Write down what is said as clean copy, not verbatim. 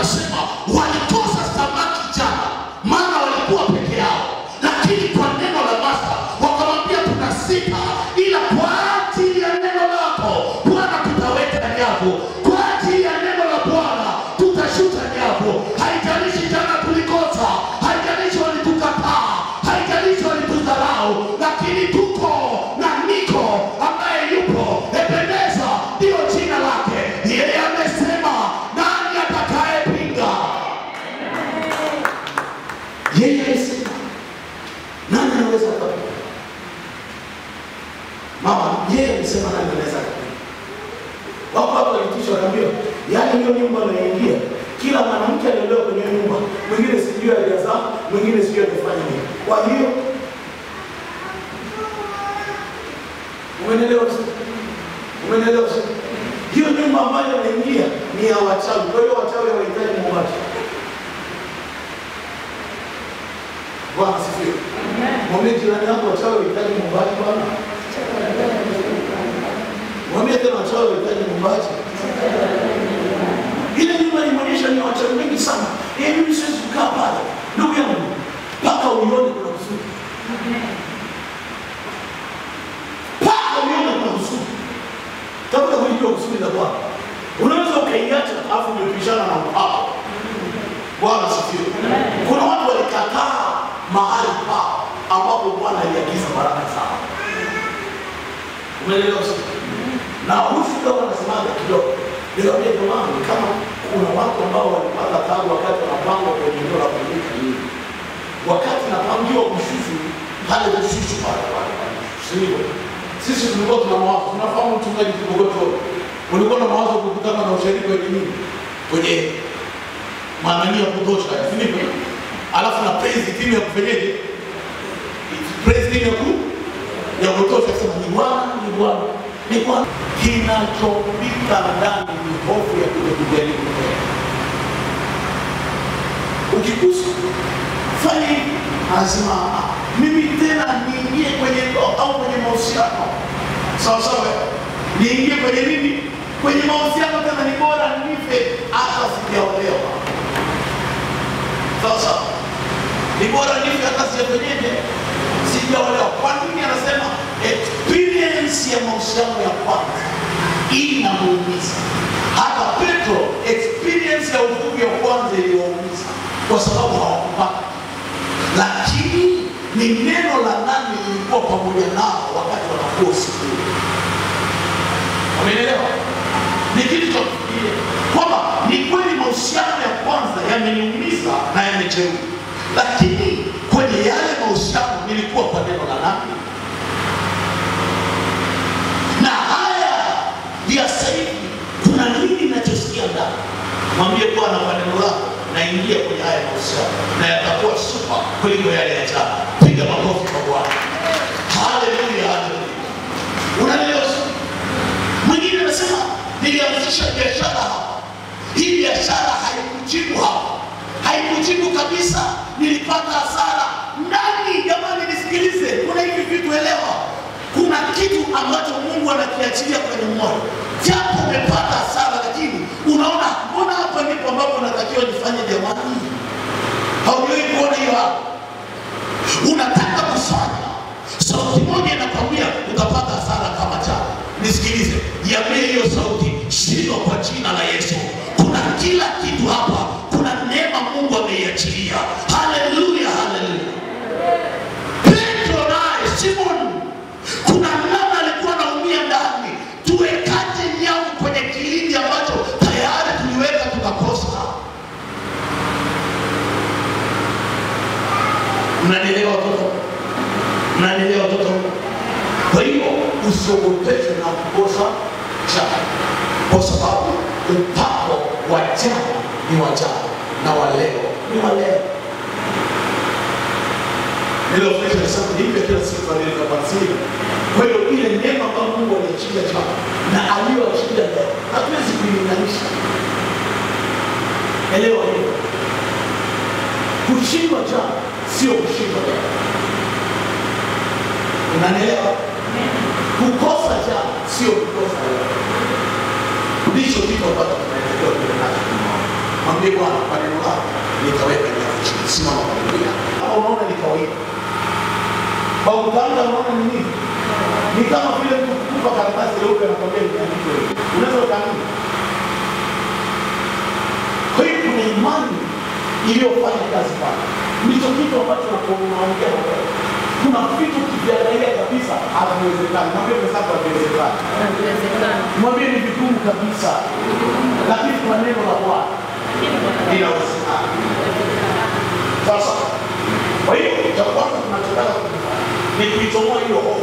anasema walikosa samaki jana, maana walikuwa peke yao, lakini kwa neno la Master wakamwambia tunasita, ila kwa ajili ya neno lako Bwana tutaweka nyavu, kwa ajili ya neno la Bwana tutashuta nyavu. Haijalishi jana tulikosa, haijalishi walitukataa, haijalishi walitudharau, lakini tuko na niko ambaye yupo. Ebeneza ndio jina lake. Yeye amesema nani atakayepinga? Yeye amesema nani anaweza kupinga? Mama, yeye amesema nani anaweza kupinga? Wako hapo walitisha wakaambia, yaani hiyo nyumba anaingia, kila mwanamke aliolewa kwenye nyumba, mwingine sijui alijazaa, mwingine sijui alifanya nini. Kwa hiyo umeelewa? Umeelewa? Hiyo nyumba ambayo anaingia ni ya wachawi. Kwa hiyo wachawi hawahitaji muombaji. Bwana asifiwe. Mwambie jirani yako wachawi hawahitaji muombaji bwana. Mwambie tena wachawi hawahitaji muombaji. Ile nyumba inaonyesha ni wachawi wengi sana. Mimi siwezi kukaa pale. Ndugu yangu, mpaka uione kuna kusudi. Mpaka uione kuna kusudi. Kabla hujua kusudi la Bwana, unaweza ukaiacha afu umepishana na mpaka. Bwana asifiwe. Kuna watu walikataa mahali pao ambapo Bwana aliagiza baraka zao. Umeelewa sasa? Na ushuhuda wanasemaga kidogo. Ndio jamani, kama kuna watu ambao walipata taabu wakati wanapangwa kwenye eneo la kuandika hili. Wakati napangiwa kushushu, pale kushushu pale. Sio. Sisi tulikuwa tuna mawazo, tunafahamu mchungaji Kibogoto. Ulikuwa na mawazo kukutana na ushirika wa dini kwenye maandamano ya kutosha, sivyo? Alafu na praise team ya kufanyaje? Praise team ya kutosha sema ni Bwana, ni Bwana. Ni Bwana. Kinachopita ndani ni hofu ya kujaribu. Ukikusa fanya lazima mimi tena niingie kwenye au kwenye mahusiano. Sawa sawa. Niingie kwenye nini? Kwenye mahusiano tena ni bora nife hata sijaolewa. Sawa sawa. Ni bora nife hata sijaolewa. Kwa nini anasema experience ya mahusiano ya kwanza inamuumiza? Hata Petro experience ya uvuvi ya kwanza iliwaumiza kwa sababu hawakupata. Lakini ni neno la nani lilikuwa pamoja nao wakati wanakuwa usiku. Umeelewa? Ni kitu cha kufikiria kwamba ni kweli mahusiano ya kwanza yameniumiza na yamejeruhi, lakini kwenye yale mahusiano nilikuwa kwa neno la nani? Na haya ya sasa hivi kuna nini ninachosikia ndani? Mwambie Bwana kwa neno lako naingia kwenye haya mahusiano na yatakuwa super kuliko yale ya jana. Piga makofi kwa Bwana. Haleluya, haleluya. Unaelewa? Mwingine anasema nilianzisha biashara hapa. Hii biashara haikujibu hapa. Haikujibu kabisa, nilipata hasara. Nani jamani nisikilize, kuna hivi vitu elewa. Kuna kitu ambacho Mungu anakiachilia kwenye moyo. Japo umepata hasara lakini unaona mbona hapa ndipo ambapo unatakiwa nifanye jamani? Haujawahi kuona hiyo hapo? Unataka kufanya. Sauti moja inakwambia utapata hasara kama jana. Nisikilize, iambie hiyo sauti, shindwa kwa jina la Yesu. Kuna kila kitu hapa. Kuna neema Mungu ameiachilia. Haleluya, haleluya. Petro naye Simon, kuna namna alikuwa anaumia ndani. Tuwekaje nyavu kwenye kilindi ambacho tayari tuliweka tukakosa? Mnanielewa watoto? Mnanielewa watoto? Kwa hiyo usiogopeshwe na kukosa jana, kwa sababu upako wa jana ni wa jana na wa leo ni wa leo. Nilo fresha sana nipe kila siku aliyokabasiri. Kwa hiyo ile neema ambayo Mungu aliachilia jana na aliyoachilia leo hatuwezi kuilinganisha. Elewa hiyo. Kushindwa jana sio kushindwa leo. Unanielewa? Kukosa jana sio kukosa leo. Ndicho kitu ambacho tunatakiwa kuelewa. Mwambie Bwana, kwa neno lako nitaweka nyavu chini. Simama kwa Biblia. Kama unaona ni kawaida, kwa utanga unaona ni nini? Ni kama vile mtu kukupa karatasi leupe na kwambia niandike hivi. Unaweza ukaamini? Kwa hiyo kuna imani iliyofanya kazi pale. Ndicho kitu ambacho nakuongea wewe. Kuna vitu kiviangalia kabisa haviwezekani. Mwambie mwenzako haviwezekani. Mwambie ni vigumu kabisa. Lakini kwa neno la Bwana inawezekana. Sasa kwa hiyo cha kwanza tunachotaka kufanya ni kuitoa hiyo